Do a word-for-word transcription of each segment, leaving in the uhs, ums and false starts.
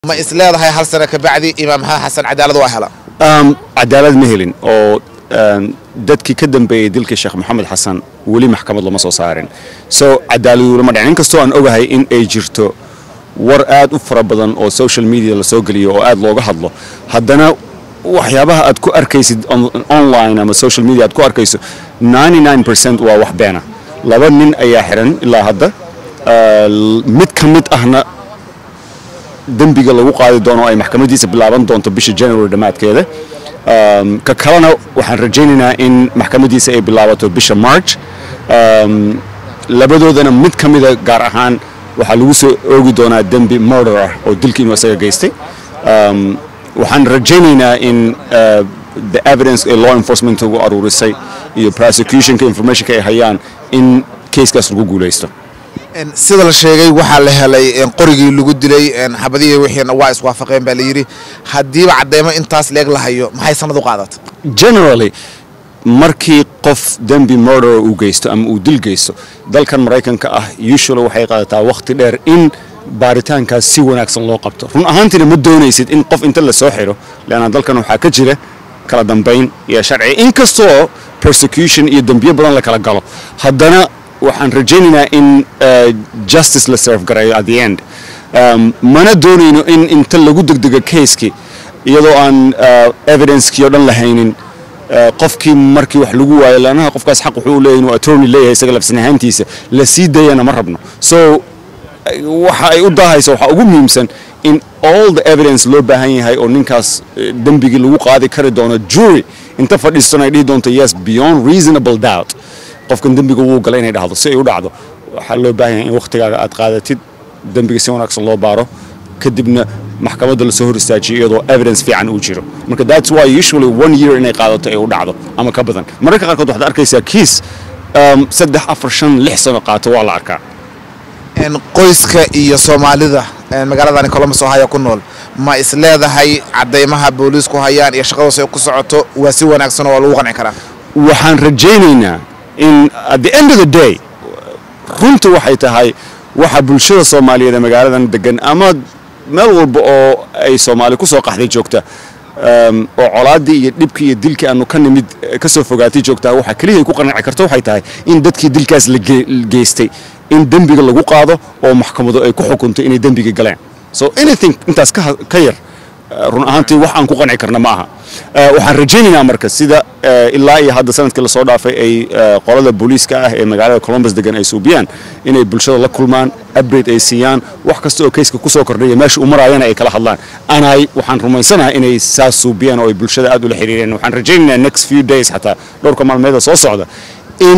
ما إسلام هاي هل سنة كبعدي إمامها حسن عدالة واحلة. أم عدالة مهلين أو دتك كدم بيدلك الشيخ محمد حسن ولي محكمة الله مصر صارين. so عدالة لما دعين كستو أن أوجه إن أجرتو ورقات أفرا بدن أو social media لسوقلي أو أد لوجه هذا هدنا وحيابها أتكو أركيس online أما social media أتكو أركيس ninety-nine percent ووحبانا لابد من أي حرن إلا هذا مت كمت أهنا دنبيجا لو قاعد دونه أي محكمة دي سبلابن دون تبيش جنرال دمات كده ككلنا وحن رجينا إن محكمة دي سأي بلابن تبيش مارش لابدو ذنا مت كمية جارهان وحلوسه أوجي دونا دنبي murderer أو دلكين وسيا جيستي وحن رجينا إن the evidence law enforcement تو أرورسي ي prosecution كinformation كهيان إن case كاس رجوع ليسته. إن سيد الشيء وحال هلاي إن قرية لوجود لي إن حبدي وحين وايس وافقين باليري هدي بعد دائما إنتاس لقلا هيو ما هي سنة قاعدات. Generally markii qof dambi murder uu geysto ama uu dil geysto dalkan Mareykanka ah usually waxay qaadataa waqti dheer in baaritaankaas si wanaagsan loo qabto run ahaantina ma doonaysid in qof inta la soo xiro laana dalkan waxa ka jira kala dambeyn iyo sharci inkastoo prosecution iyo dambiyo badan la kala galo haddana waxaan rajaynaynaa in justice la serve garayo at the end mana doonayno in inta lagu degdego case-ki iyadoo aan evidence-kii oo dhan la haynin qofkii markii wax lagu waayo laanaha qofkaas xaq wuxuu leeyahay inuu attorney leeyahay isaga lafsanahaantiisa la sii dayana ma rabno so waxa ay u daahayso waxa ugu muhiimsan in all the evidence loo baahan yahay oo ninkaas dambigi lagu qaadi kari doono jury inta fadhiisana ay dhihi doonto yes beyond reasonable doubt qofkan dambiga uu galay inay dhacdo si ay u dhacdo waxa loo baahan yahay in waqtigaaga aad qaadatid dambiga si wanaagsan loo baaro kadibna maxkamadda la soo hor istaajiyo iyadoo evidence fiican uu jiro marka that's why usually one year inay qaadato ay u dhacdo ama ka badan mararka qaarkood waxaad arkaysaa kiis saddex afar shan lix sano qaato waa la arkaa in qoyska iyo Soomaalida magaaladani Columbus Ohio ku nool ma is leedahay cadeymaha booliisku hayaan iyo shaqada soo ku socoto waa si wanaagsan oo lagu qanci karaa waxaan rajaynaynaa in at the end of the day runtu waxay tahay waxa bulshada Soomaaliyeed ee magaaladan degan ama meel walba oo ay Soomaali ku soo qaxday joogta oo colaadii iyo dhibkii iyo dilkii aanu ka nimid ka soo fogaatay joogta waxa kaliya ay ku qanci karto waxay tahay in dadkii dilkaas la geystay in dambiga lagu qaado oo maxkamadu ay ku xukunto inay dambiga galeen so anything intaas ka ka yar run ahaantii wax aan ku qanci karna ma aha waxaan rajaynaynaa marka sida ilaa iyo hadda sanadkii la soo dhaafay ay qolada booliiska ah ee magaalada Columbus degan ay suubiyaan inay bulshada la kulmaan update ay siiyaan wax kasta oo case-ka ku soo kordhay meesha uu marayana ay kala hadlaan anay waxaan rumaysanahay inay saas suubiyaan oo ay bulshada aad u la xiriireen waxaan rajaynaynaa next few days xataa dhowrka maalmeed soo socda in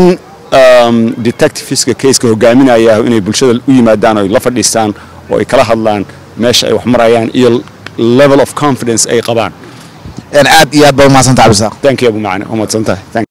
detectiveska case-ka hogaaminaya inay bulshada u yimaadaan oo la fadhiistaan oo ay kala hadlaan meesha ay wax marayaan iyo level of confidence ay qabaan ان عاد يا ابو ما سنت عبد الرزاق thank you ابو معنا وما سنت